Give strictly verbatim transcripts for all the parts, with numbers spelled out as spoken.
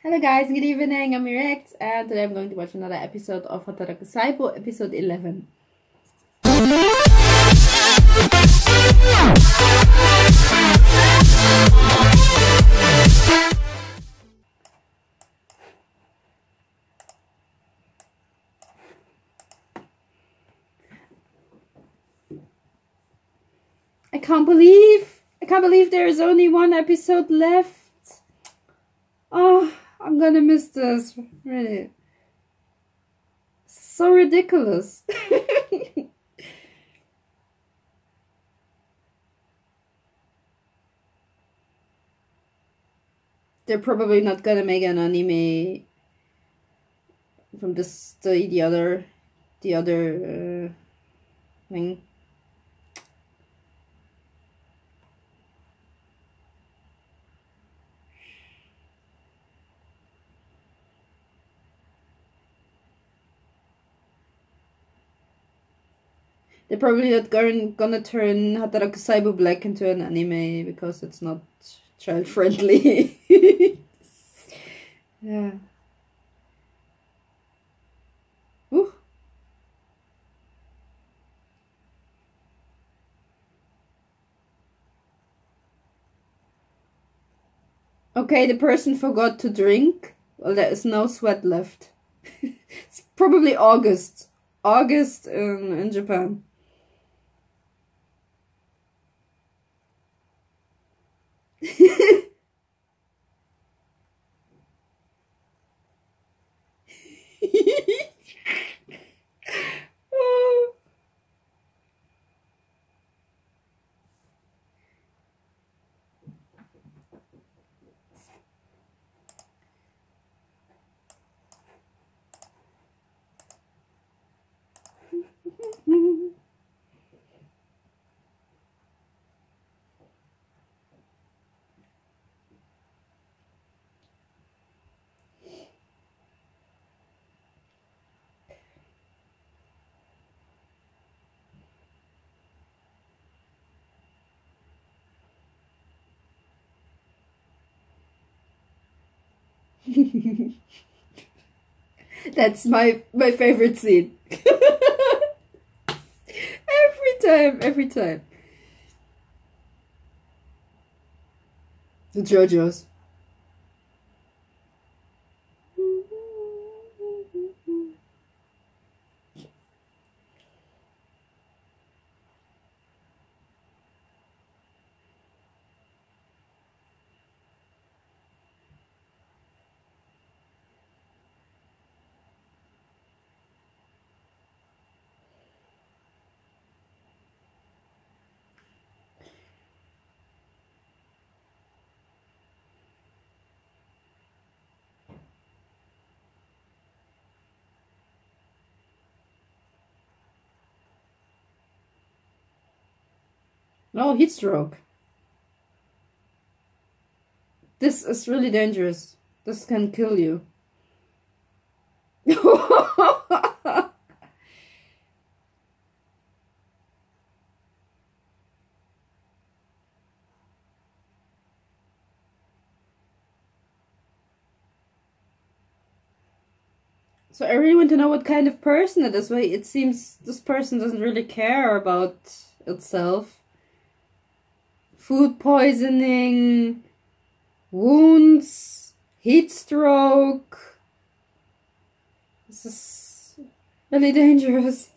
Hello guys, good evening, I'm React, and today I'm going to watch another episode of Hataraku Saibou, episode eleven. I can't believe, I can't believe there is only one episode left. Oh, I'm gonna miss this, really. So ridiculous. They're probably not gonna make an anime from this the, the other the other uh, thing. They're probably not going, gonna turn Hataraku Saibou Black into an anime because it's not child friendly. Yeah. Ooh. Okay, the person forgot to drink. Well, there is no sweat left. It's probably August. August in, in Japan. Oh. That's my my favorite scene. Every time, every time. The JoJo's. Oh, heat stroke. This is really dangerous. This can kill you. So I really want to know what kind of person it is. It seems this person doesn't really care about itself. Food poisoning, wounds, heat stroke. This is really dangerous.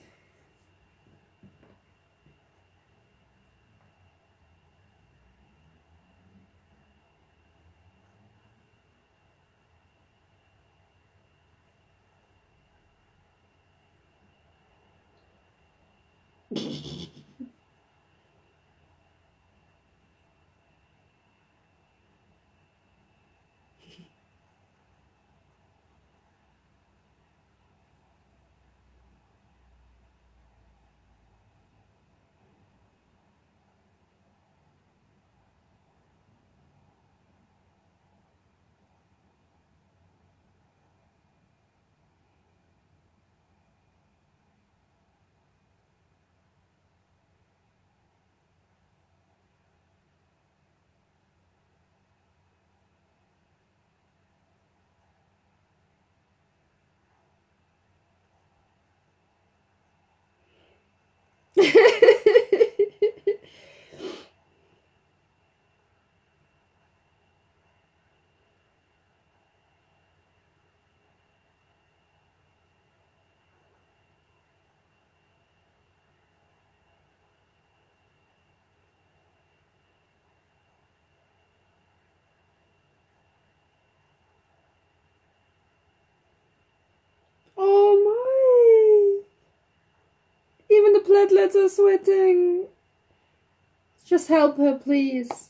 blood letter sweating. Just help her, please.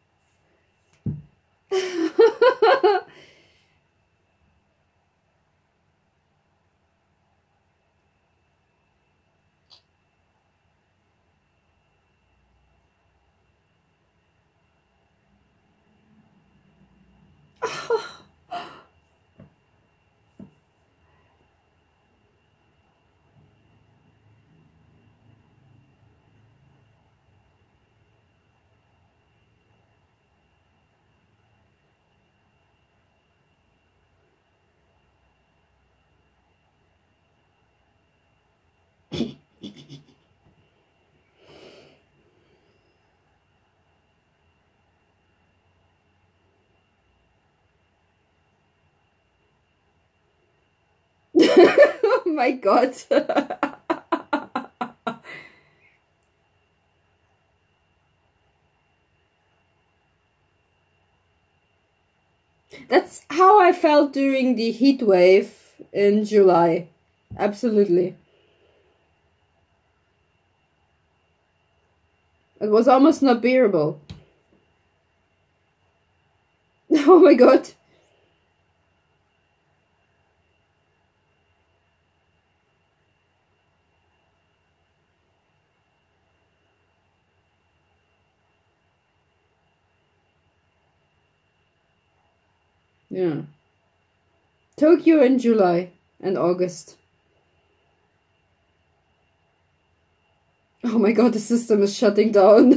Oh my god. That's how I felt during the heat wave in July. Absolutely. It was almost not bearable. Oh my god. Yeah. Tokyo in July and August. Oh my god, the system is shutting down.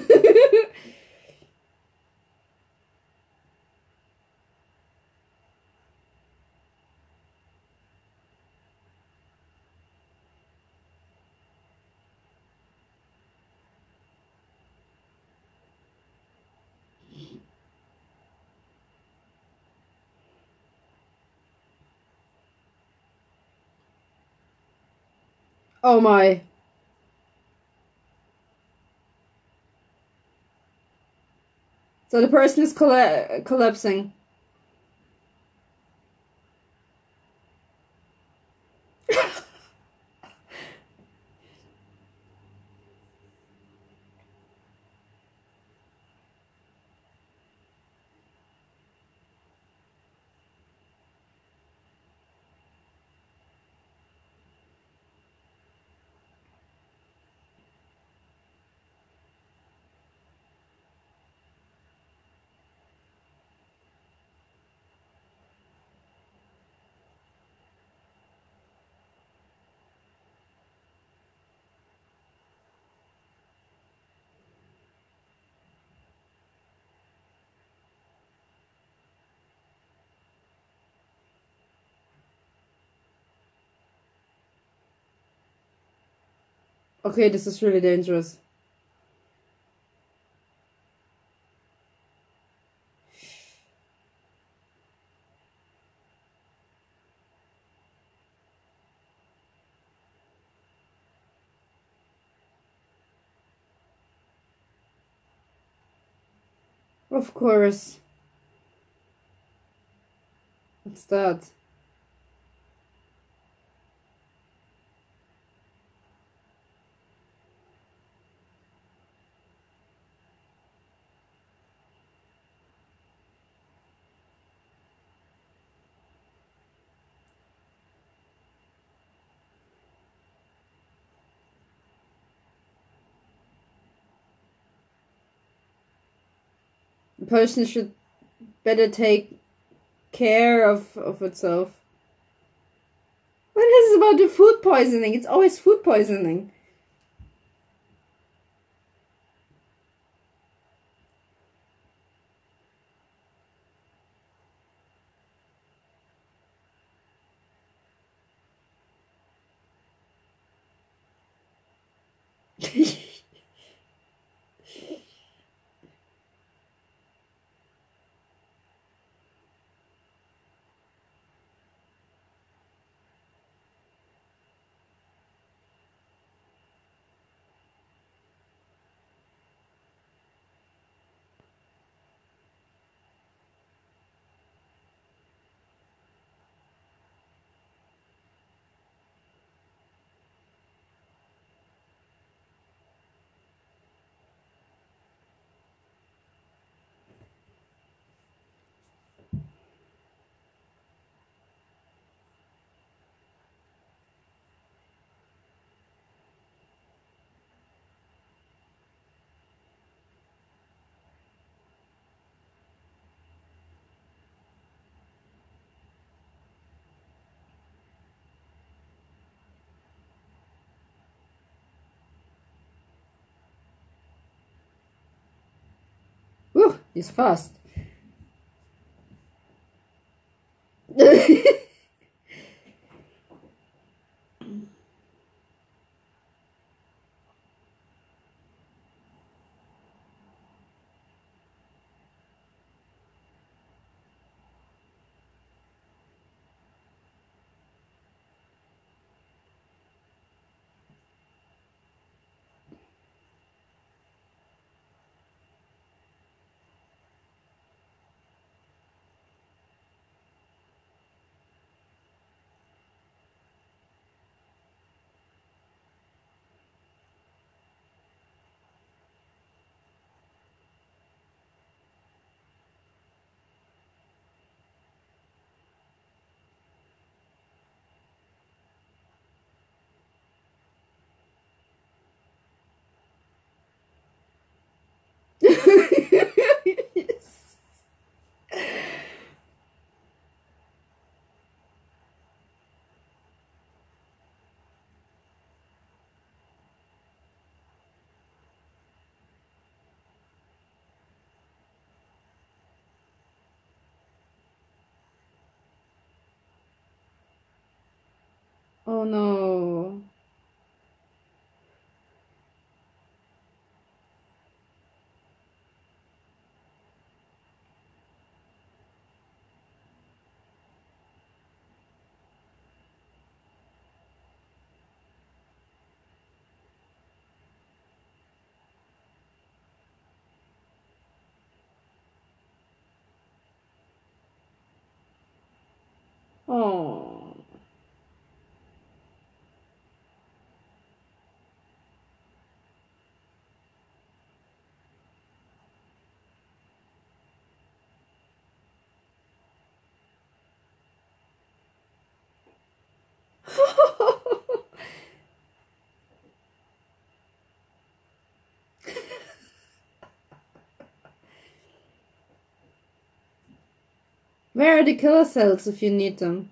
Oh my. So the person is colla collapsing. Okay, this is really dangerous. Of course. What's that? A person should better take care of, of itself. What is it about the food poisoning? It's always food poisoning. Whew, he's fast. Yes. Oh no. Oh. Where are the killer cells if you need them?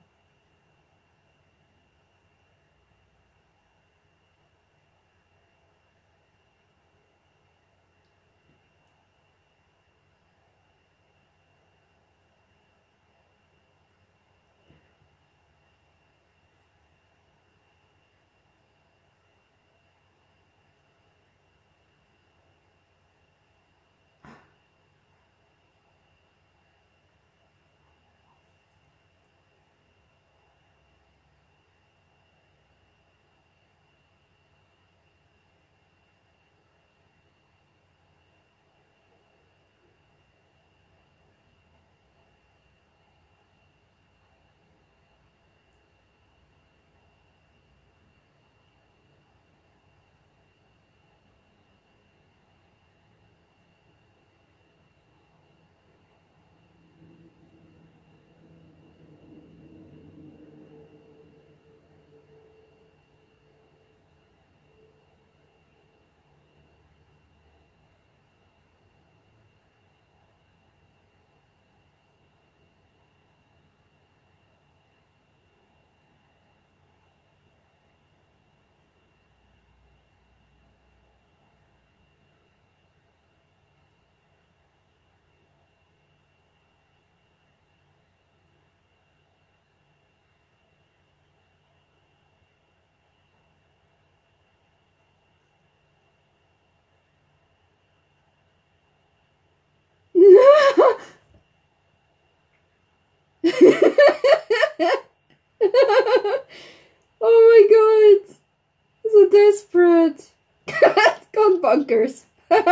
Oh my god. So desperate. It's gone bonkers.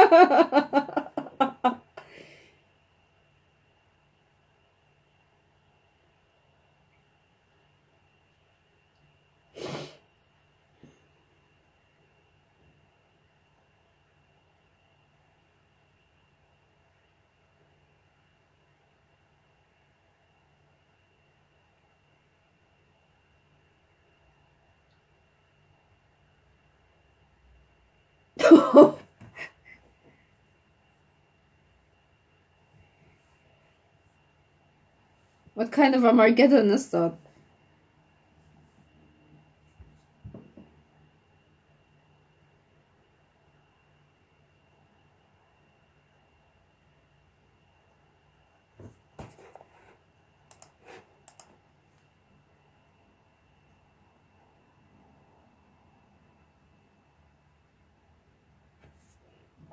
What kind of Armageddon is that?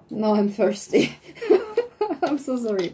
No, I'm thirsty. I'm so sorry.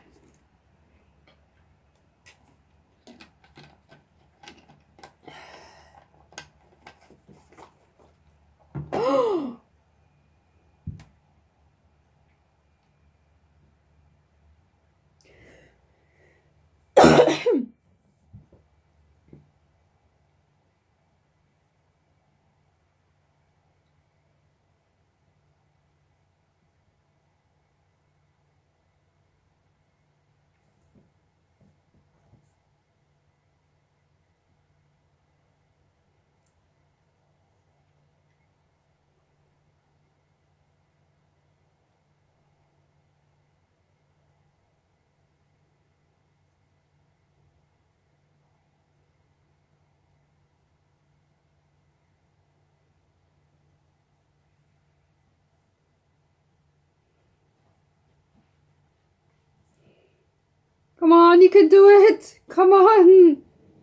Come on, you can do it! Come on!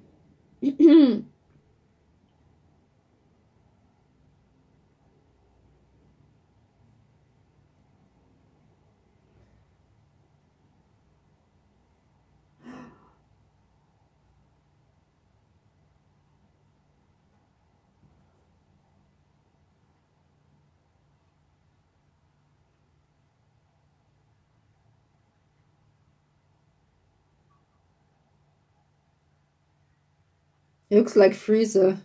It looks like Freezer.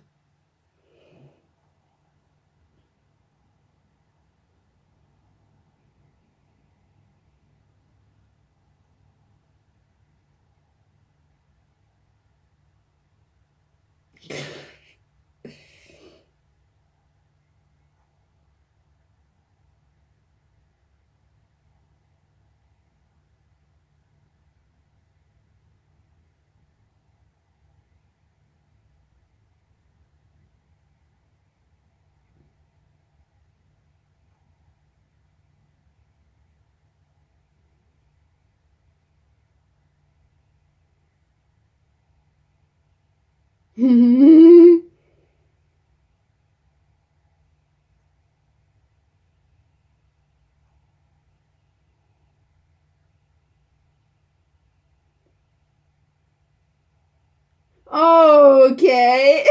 Okay.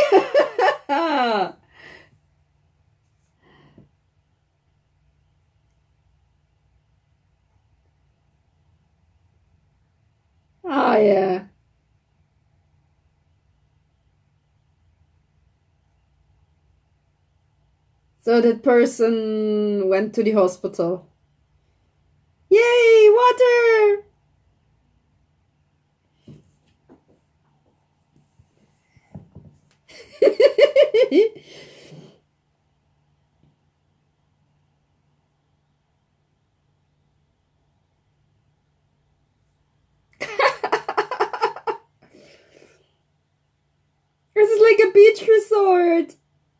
Oh yeah. So that person went to the hospital. Yay, water! This is like a beach resort.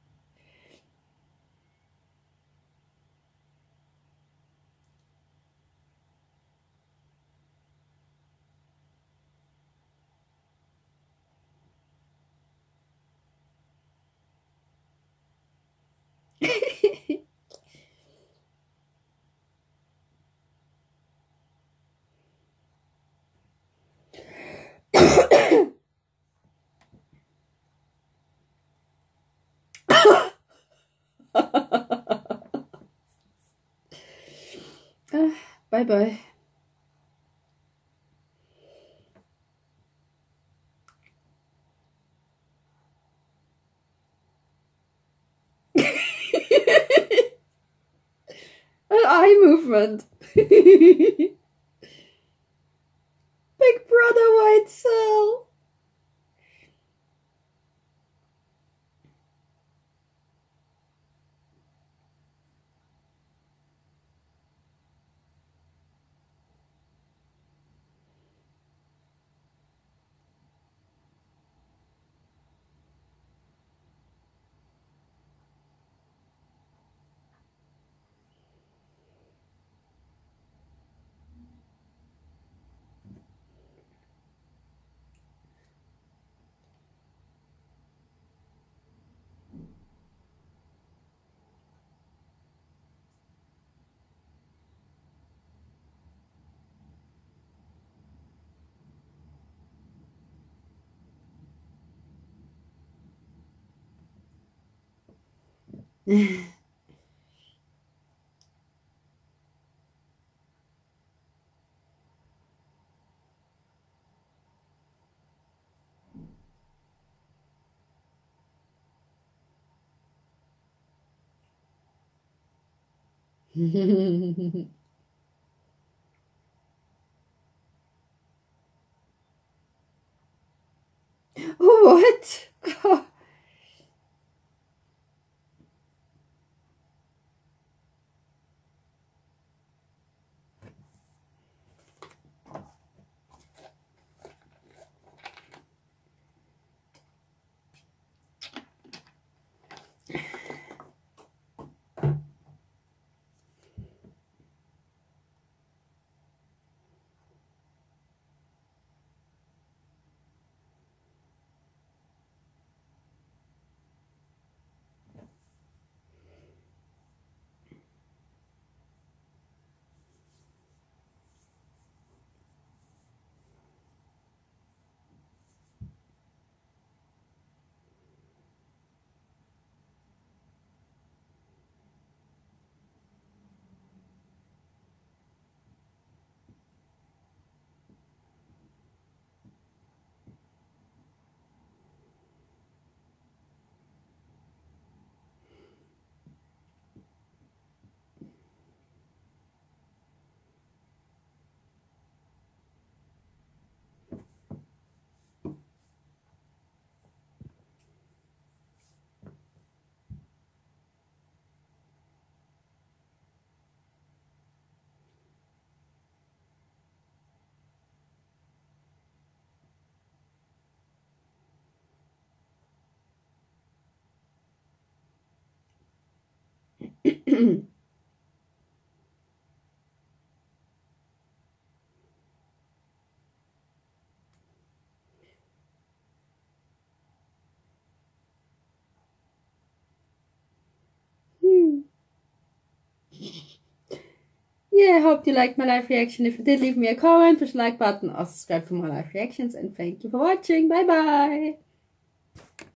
Bye bye. An eye movement. Big brother white cell. What? Hmm. Yeah, I hope you liked my live reaction. If you did, leave me a comment, push the like button, or subscribe for more live reactions. And thank you for watching. Bye bye.